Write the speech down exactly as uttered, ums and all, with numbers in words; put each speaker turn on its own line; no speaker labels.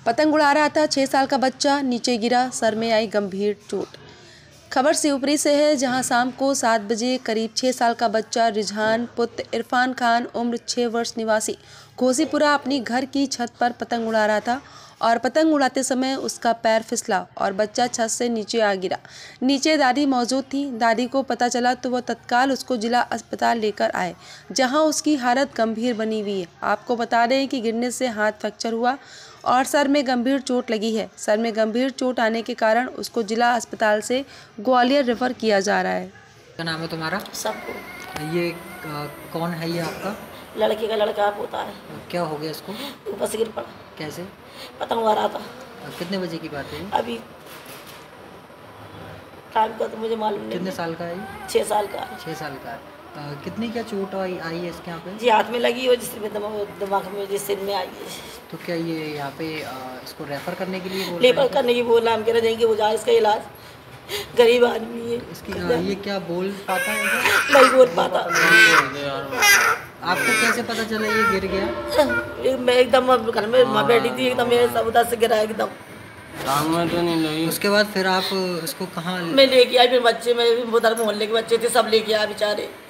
पतंग उड़ा रहा था छः साल का बच्चा, नीचे गिरा, सर में आई गंभीर चोट। खबर शिवपुरी से है, जहां शाम को सात बजे करीब छः साल का बच्चा रिजहान पुत्र इरफान खान उम्र छः वर्ष निवासी घोसीपुरा अपनी घर की छत पर पतंग उड़ा रहा था और पतंग उड़ाते समय उसका पैर फिसला और बच्चा छत से नीचे आ गिरा। नीचे दादी मौजूद थी। दादी को पता चला तो वह तत्काल उसको जिला अस्पताल लेकर आए, जहां उसकी हालत गंभीर बनी हुई है। आपको बता दें कि गिरने से हाथ फ्रैक्चर हुआ और सर में गंभीर चोट लगी है। सर में गंभीर चोट आने के कारण उसको जिला अस्पताल से ग्वालियर रेफर किया जा रहा है।
क्या नाम है तुम्हारा?
सबको।
ये आ, कौन है ये आपका?
लड़के का लड़का होता है।
क्या हो गया इसको?
ऊपर से गिर पड़ा।
कैसे?
पतंग उड़ा रहा था।
कितने बजे की बात है ये?
अभी टाइम का तो मुझे मालूम नहीं।
कितने साल का है ये?
छः साल का।
छः साल का है। आ, कितनी क्या चोट आई आई है इसके यहाँ पे?
जी हाथ में लगी हो, जिसमें दिमाग में, जिस सिर में आई है।
तो क्या ये यहाँ पे आ, इसको रेफर करने के लिए बोल
रेफर करने की बोला, हम कह रहे हैं कि वो जाए, इसका इलाज। गरीब आदमी है।
इसकी आ, ये क्या बोल पाता है?
नहीं बोल पाता।
आपको कैसे पता चला ये गिर गया?
मैं एकदम घर में माँ बैठी थी, एकदम मेरे सब उधर से गिरा एकदम।
में तो नहीं लगी।
उसके बाद फिर आप इसको कहाँ?
मैं लेके आई, फिर बच्चे में उधर मोहल्ले के बच्चे थे, सब लेके आए बेचारे।